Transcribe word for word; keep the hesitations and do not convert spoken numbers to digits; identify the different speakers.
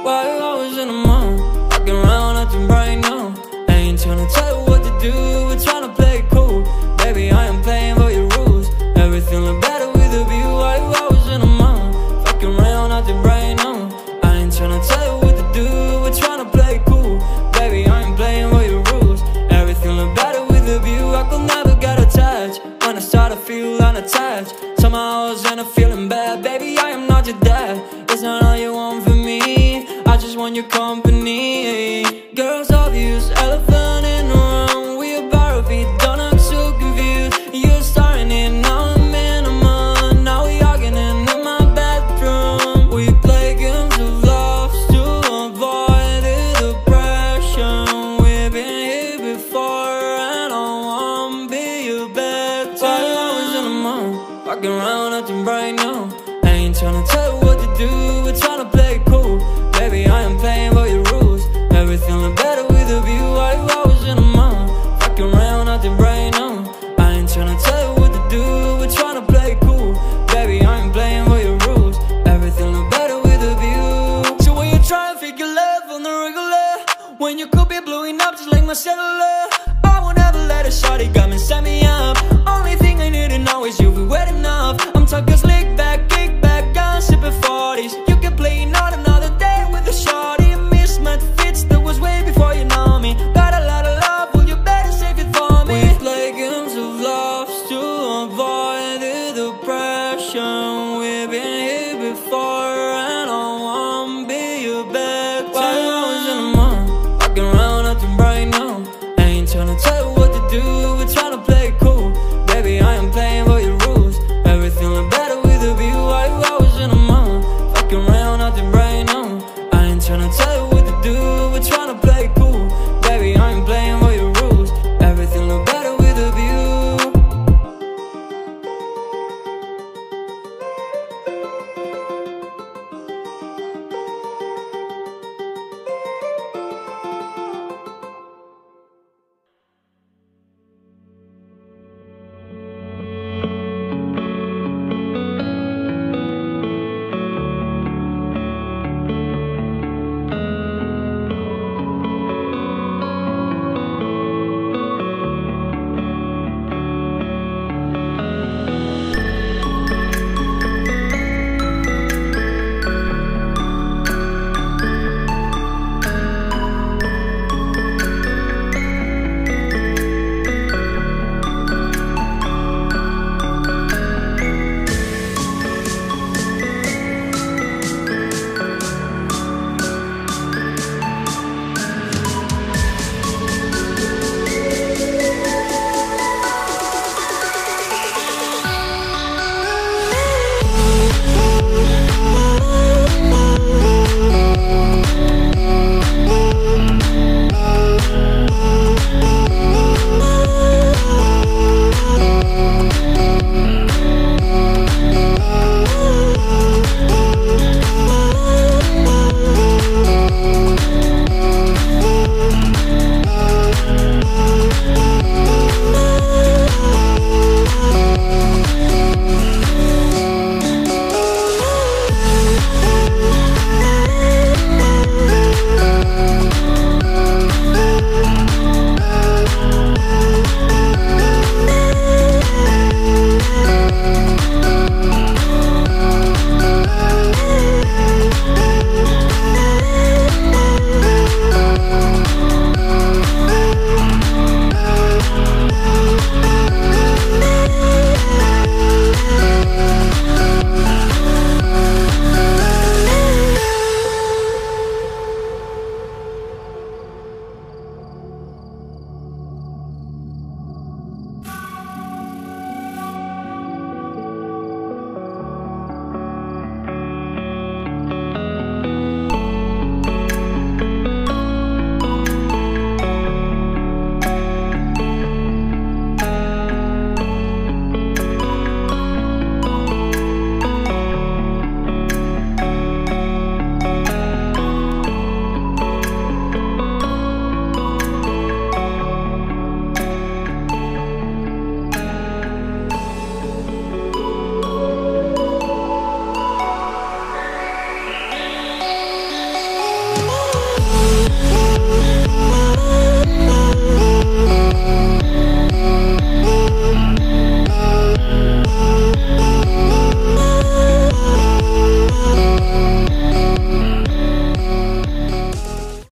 Speaker 1: Why you always in the mood? Walking around acting right now. I ain't tryna tell you what to do, we're tryna play it cool. Baby, I am playing by your rules. Everything look better with a view. Why you always in the mood? Fucking around acting right now. I ain't tryna tell you what to do, we're tryna play it cool. Baby, I ain't playing by your rules. Everything look better with a view. I could never get attached. When I start to feel unattached, somehow I was in a feeling bad. Baby, I am not your dad. It's not all you want from me, I just want your company. Girls obvious, elephant in the room. We about to be done, I'm so confused. You're starting it, now I'm in a mood. Now we arguing in my bedroom. We play games of love to avoid the depression. We've been here before and I won't be your bed. Why you always in the mood? Walking around acting right now. I ain't tryna tell you what to do, we're tryna play it cool. Baby, I am playing by your rules. Everything look better with a view. Why you always in the mood? Fucking around acting right now. I ain't tryna tell you what to do, we're tryna play it cool. Baby, I ain't playing by your rules. Everything look better with a view. So when you try and figure love on the regular, when you could be blowing up just like my cellular, I won't ever let it shawty got me, send me